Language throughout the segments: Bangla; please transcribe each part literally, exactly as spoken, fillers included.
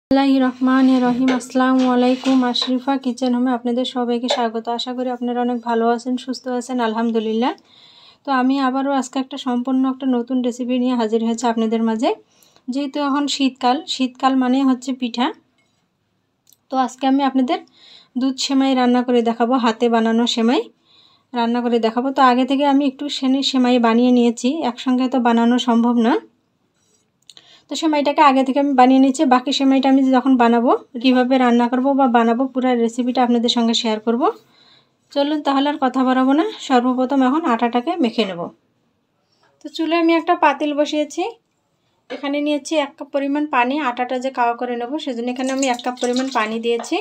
বিসমিল্লাহির রহমানির রহিম। আসসালামু আলাইকুম। আশরিফা কিচেন হোমে আপনাদের সবাইকে স্বাগত। আশা করি আপনারা অনেক ভালো আছেন, সুস্থ আছেন, আলহামদুলিল্লাহ। তো আমি আবারও আজকে একটা সম্পূর্ণ একটা নতুন রেসিপি নিয়ে হাজির হয়েছে আপনাদের মাঝে। যেহেতু এখন শীতকাল, শীতকাল মানে হচ্ছে পিঠা। তো আজকে আমি আপনাদের দুধ সেমাই রান্না করে দেখাবো, হাতে বানানো সেমাই রান্না করে দেখাবো। তো আগে থেকে আমি একটু সেনে সেমাই বানিয়ে নিয়েছি, একসঙ্গে তো বানানো সম্ভব না। তো সেমাইটাকে আগে থেকে আমি বানিয়ে নিয়েছি। বাকি সেমাইটা আমি যখন বানাবো, কীভাবে রান্না করব বা বানাবো, পুরো রেসিপিটা আপনাদের সঙ্গে শেয়ার করব। চলুন তাহলে আর কথা বাড়াবো না, সর্বপ্রথম এখন আটাটাকে মেখে নেব। তো চুলে আমি একটা পাতিল বসিয়েছি, এখানে নিয়েছি এক কাপ পরিমাণ পানি। আটাটা যে কাওয়া করে নেব সেজন্য এখানে আমি এক কাপ পরিমাণ পানি দিয়েছি।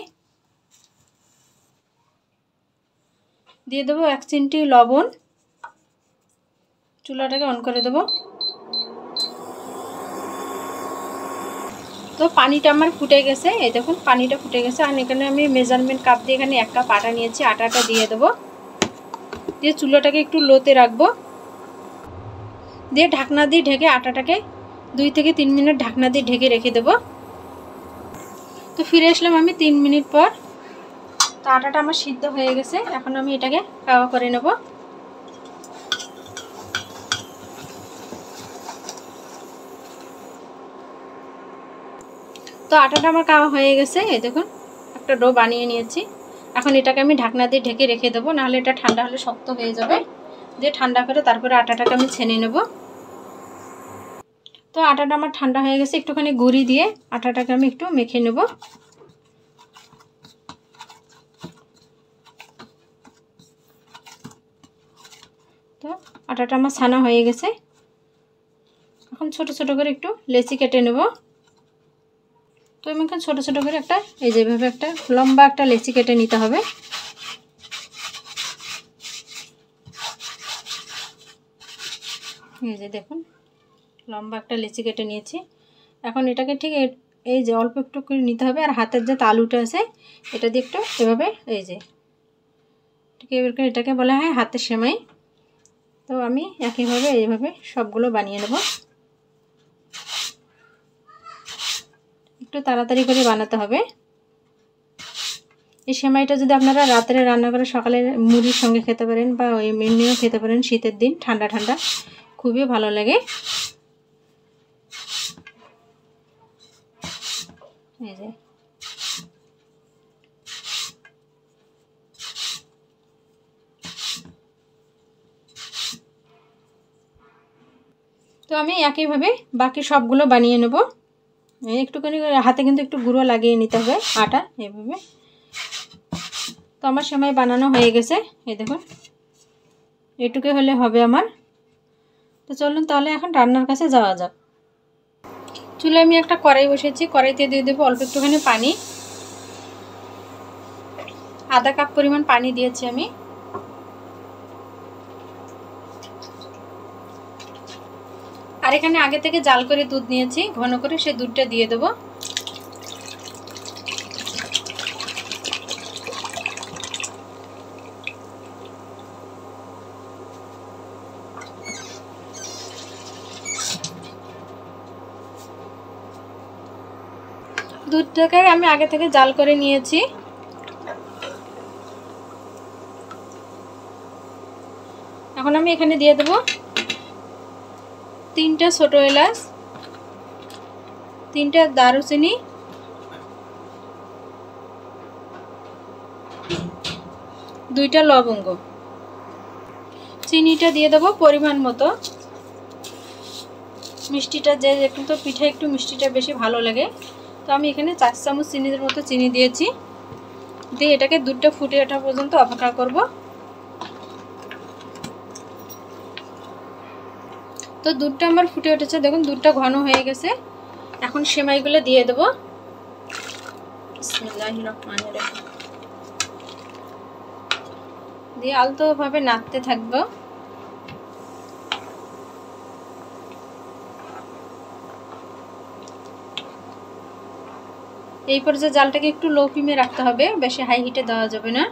দিয়ে দেবো এক চিমটি লবণ। চুলাটাকে অন করে দেবো। তো পানিটা আমার ফুটে গেছে, এই দেখুন পানিটা ফুটে গেছে। আর এখানে আমি মেজারমেন্ট কাপ দিয়ে এখানে এক কাপ আটা নিয়েছি। আটাটা দিয়ে দেবো, দিয়ে চুলাটাকে একটু লোতে রাখবো, দিয়ে ঢাকনা দিয়ে ঢেকে আটাটাকে দুই থেকে তিন মিনিট ঢাকনা দিয়ে ঢেকে রেখে দেবো। তো ফিরে আসলাম আমি তিন মিনিট পর। তো আটাটা আমার সিদ্ধ হয়ে গেছে, এখন আমি এটাকে কাওয়া করে নেব। তো আটাটা আমার কাওয়া হয়ে গেছে, এই দেখুন একটা ডো বানিয়ে নিয়েছি। এখন এটাকে আমি ঢাকনা দিয়ে ঢেকে রেখে দেবো, নাহলে এটা ঠান্ডা হলে শক্ত হয়ে যাবে। দিয়ে ঠান্ডা করে তারপরে আটাটাকে আমি ছেনে নেব। তো আটাটা আমার ঠান্ডা হয়ে গেছে, একটুখানি গুঁড়ি দিয়ে আটাটাকে আমি একটু মেখে নেব। তো আটাটা আমার ছানা হয়ে গেছে, এখন ছোট ছোট করে একটু লেচি কেটে নেব। তো আমি এখন ছোটো ছোটো করে একটা এই যেভাবে একটা লম্বা একটা লেচি কেটে নিতে হবে। এই যে দেখুন লম্বা একটা লেচি কেটে নিয়েছি। এখন এটাকে ঠিক এই যে অল্প একটু করে নিতে হবে। আর হাতের যে তালুটা আছে এটা দিয়ে একটু এভাবে এই যে ঠিক এভাবে, এটাকে বলা হয় হাতের সেমাই। তো আমি একইভাবে এইভাবে সবগুলো বানিয়ে নেব। একটু তাড়াতাড়ি করে বানাতে হবে। এই সেমাইটা যদি আপনারা রাত্রে রান্না করে সকালে মুড়ির সঙ্গে খেতে পারেন বা ওই এমনিও খেতে পারেন, শীতের দিন ঠান্ডা ঠান্ডা খুবই ভালো লাগে। এই যে তো আমি একইভাবে বাকি সবগুলো বানিয়ে নেব। একটুখানি হাতে কিন্তু একটু গুঁড়ো লাগিয়ে নিতে হবে আটা এইভাবে। তো আমার সেমাই বানানো হয়ে গেছে, এই দেখুন এটুকু হলে হবে আমার। তো চলুন তাহলে এখন রান্নার কাছে যাওয়া যাক। চুলে আমি একটা কড়াই বসিয়েছি, কড়াইতে দিয়ে দেবো অল্প একটুখানি পানি। আধা কাপ পরিমাণ পানি দিয়েছি আমি। আর এখানে আগে থেকে জাল করে দুধ নিয়েছি, ঘন করে সে দুধটা দিয়ে দেবো। দুধটাকে আমি আগে থেকে জাল করে নিয়েছি। এখন আমি এখানে দিয়ে দেবো তিনটা ছোট এলাচ, তিনটা দারুচিনি, দুইটা লবঙ্গ। চিনিটা দিয়ে দেবো পরিমাণ মতো। মিষ্টিটা যে কিন্তু পিঠা একটু মিষ্টিটা বেশি ভালো লাগে, তো আমি এখানে চার চামচ চিনির মতো চিনি দিয়েছি। দিয়ে এটাকে দুধটা ফুটে ওঠা পর্যন্ত অপেক্ষা করব। তো দুধটা আমার ফুটে উঠেছে, দেখুন দুধটা ঘন হয়ে গেছে। এখন সেমাইগুলো দিয়ে দেবো। বিসমিল্লাহির রহমানির রহিম। দিয়ে আলতোভাবে নাড়তে থাকবো। এই পর্যায়ে জালটাকে একটু লো ফ্লেমে রাখতে হবে, বেশি হাই হিটে দেওয়া যাবে না।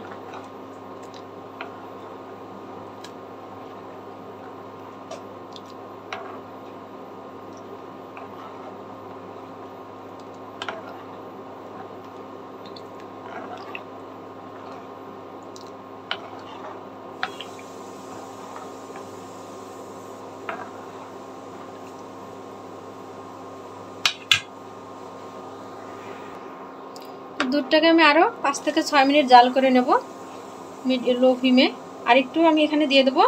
দুধটাকে আমি আরও পাঁচ থেকে ছয় মিনিট জাল করে নেব মিড লো ফ্লেমে। আর একটু আমি এখানে দিয়ে দেবো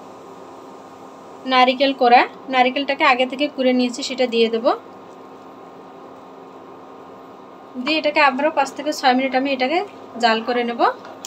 নারিকেল কোড়া, নারিকেলটাকে আগে থেকে কুড়ে নিয়েছি সেটা দিয়ে দেবো। দিয়ে এটাকে আবারও পাঁচ থেকে ছয় মিনিট আমি এটাকে জাল করে নেব।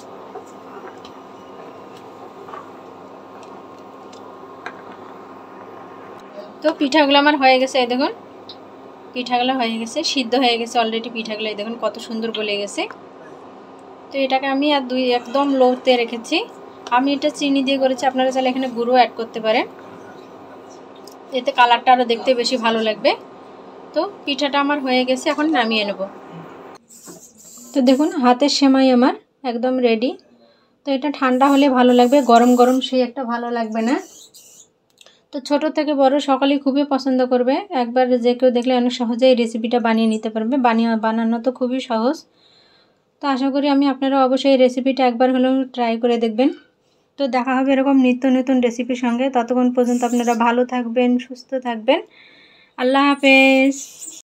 তো পিঠাগুলো আমার হয়ে গেছে, এই দেখুন পিঠাগুলো হয়ে গেছে, সিদ্ধ হয়ে গেছে অলরেডি পিঠাগুলো, এই দেখুন কত সুন্দর গলে গেছে। তো এটাকে আমি আর দুই একদম লোতে রেখেছি। আমি এটা চিনি দিয়ে করেছি, আপনারা চাইলে এখানে গুঁড়ো অ্যাড করতে পারেন, এতে কালারটা আরও দেখতে বেশি ভালো লাগবে। তো পিঠাটা আমার হয়ে গেছে, এখন নামিয়ে নেব। তো দেখুন হাতের সেমাই আমার একদম রেডি। তো এটা ঠান্ডা হলে ভালো লাগবে, গরম গরম সেই একটা ভালো লাগবে না। তো ছোট থেকে বড় সকলেই খুবই পছন্দ করবে। একবার যে কেউ দেখলে অনেক সহজেই রেসিপিটা বানিয়ে নিতে পারবে, বানিয়ে বানানো তো খুবই সহজ। তো আশা করি আমি আপনারা অবশ্যই এই রেসিপিটা একবার হলেও ট্রাই করে দেখবেন। তো দেখা হবে এরকম নিত্য নতুন রেসিপির সঙ্গে। ততক্ষণ পর্যন্ত আপনারা ভালো থাকবেন, সুস্থ থাকবেন। আল্লাহ হাফেজ।